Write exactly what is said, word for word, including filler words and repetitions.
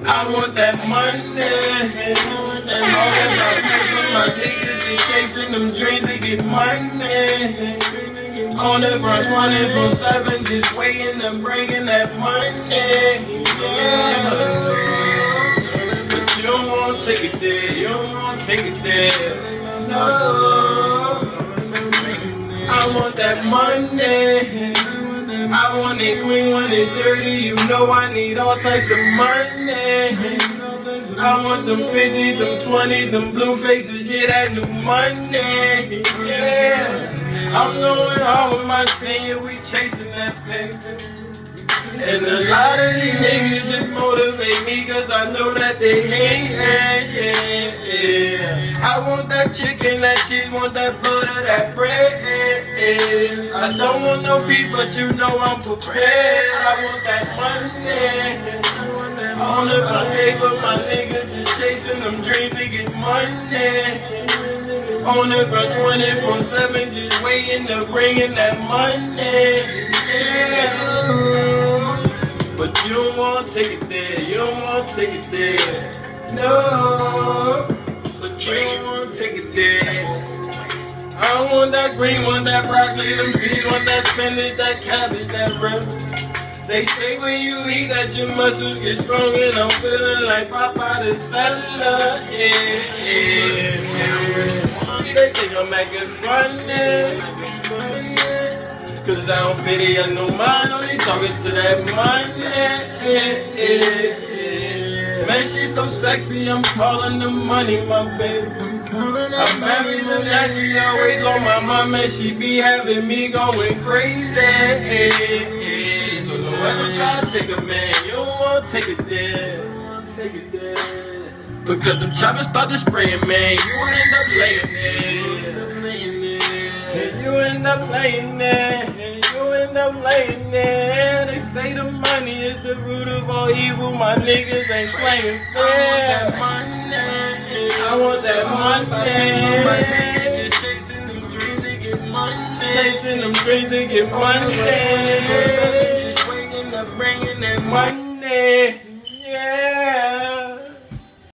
I want that money. All of my paper, my niggas is chasing them dreams to get money. On the brunch twenty-four seven, just waiting to bringing that money. Yeah. But you don't want to take it there, you don't want to take it there. No. I want that money. I want it clean, want it dirty, you know I need all types of money. I want them fifties, them twenties, them blue faces, yeah, that new money. Yeah, I'm going hard with my team, yeah, we chasing that paper. And a lot of these niggas just motivate me, cause I know that they hate, yeah, yeah, yeah. I want that chicken, that cheese, want that butter, that bread. I don't want no beef, but you know I'm prepared. I want that money. All of my paper, my niggas is chasing them dreams to get money. On the ground twenty-four seven, just waiting to bring in that money. Yeah. But you don't want to take it there, you don't want to take it there. No, but you don't want to take it there. I want that green one, that broccoli, them peas, want that spinach, that cabbage, that rose. They say when you eat that your muscles get strong, and I'm feeling like Papa the Settler. Yeah, yeah, yeah. They think I'm acting funny, cause I don't pity us no mind, only talking to that money. Yeah, yeah, yeah. Man, she so sexy, I'm calling the money, my baby. I'm married to that, she always on my mind, and she be having me going crazy. So don't ever try to take a man, you don't want to take it there. Take it there. Because them choppers start to spraying, man, you will end up laying there. You end up laying there. You end up laying there. They say the money is the root of all evil, my niggas ain't playing fair. I want that money. My niggas just chasing them dreams to get money. Chasing them dreams to get money. Just waiting to bringing that money.